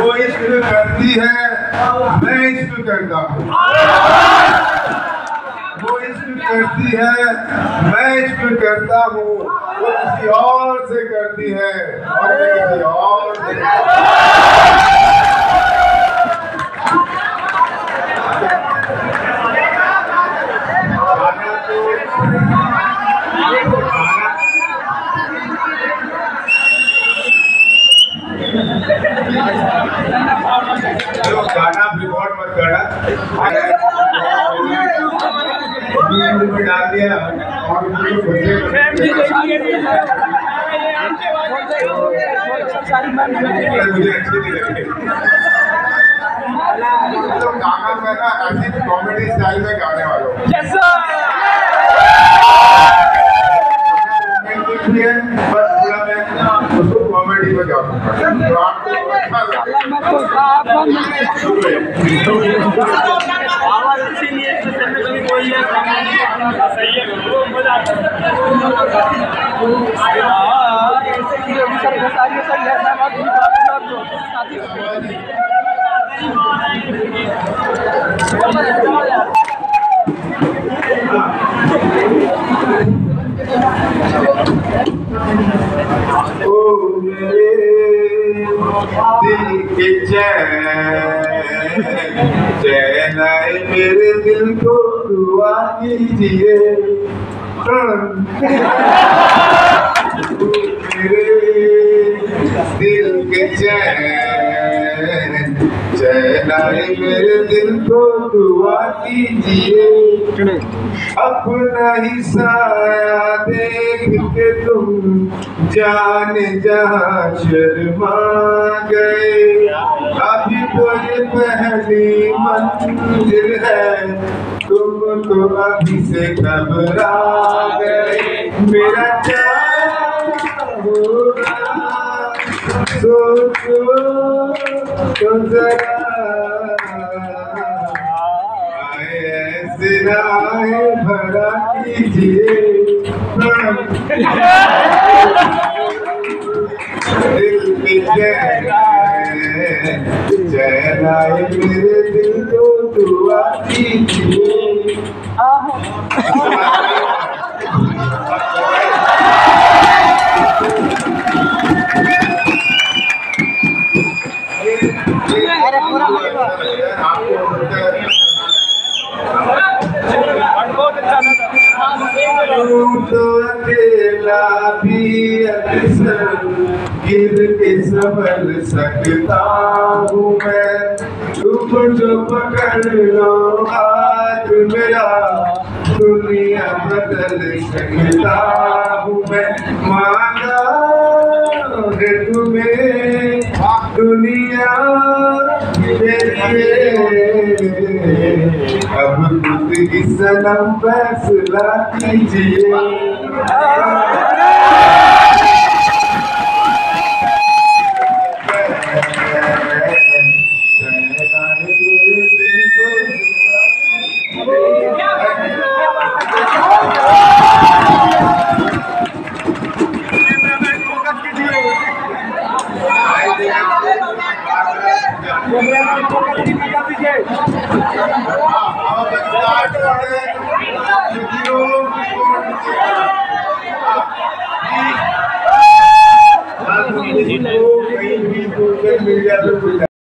वो इश्क करती है, मैं इश्क करता हूँ। वो इश्क करती है, मैं इश्क करता हूँ। वो किसी और से करती है और मैं किसी और से गाना रिकॉर्ड मत करना, डाल दिया और मुझे अच्छी नहीं लगी। तो गाना मैं ना ऐसी कॉमेडी स्टाइल में गाने वाला हूँ, बस पूरा मैं उसको कॉमेडी में गाऊंगा, तो आपको अच्छा आवाज अच्छी नहीं है, सही है, मजा आता ओ मेरे दिल के चैन आए मेरे दिल को दुआ कीजिए। मेरे दिल के चैन आए मेरे दिल को दुआ कीजिए। अपना ही साया देख के तुम जाने जहाँ शर्मा गए। अभी तो ये पहली मंजिल है, तुम तो अभी से घबरा गए। मेरा क्या होगा सोचो तो जरा, ऐसे राह भरा कीजिए। दिल की चैन आए मेरे दिल को दुआ कीजिए। तो अकेला भी अक्सर गिर के संभल सकता हूँ मैं। तुम जो पकड़ लो हाथ मेरा, दुनिया बदल सकता हूँ मैं। मांगा है तुम्हें दुनिया अब खुद की सनम फैसला कीजिए।